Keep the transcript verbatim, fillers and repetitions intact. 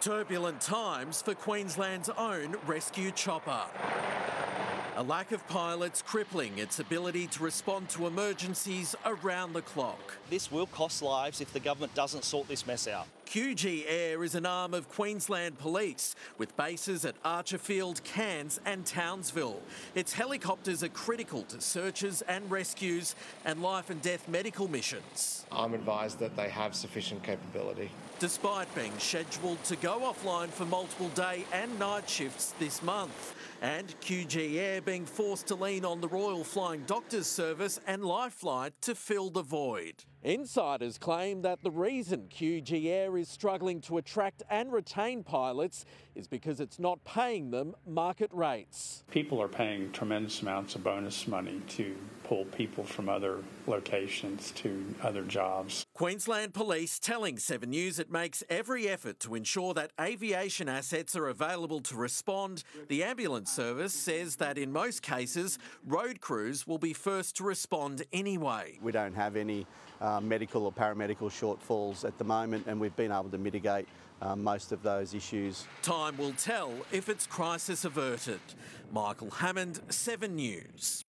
Turbulent times for Queensland's own rescue chopper. A lack of pilots crippling its ability to respond to emergencies around the clock. This will cost lives if the government doesn't sort this mess out. Q G Air is an arm of Queensland Police with bases at Archerfield, Cairns and Townsville. Its helicopters are critical to searches and rescues and life and death medical missions. I'm advised that they have sufficient capability. Despite being scheduled to go offline for multiple day and night shifts this month, and Q G Air being forced to lean on the Royal Flying Doctors Service and Lifelight to fill the void. Insiders claim that the reason Q G Air is struggling to attract and retain pilots is because it's not paying them market rates. People are paying tremendous amounts of bonus money to pull people from other locations to other jobs. Queensland Police telling Seven News it makes every effort to ensure that aviation assets are available to respond. The ambulance service says that in most cases, road crews will be first to respond anyway. We don't have any uh, medical or paramedical shortfalls at the moment, and we've been able to mitigate uh, most of those issues. Time will tell if it's crisis averted. Michael Hammond, Seven News.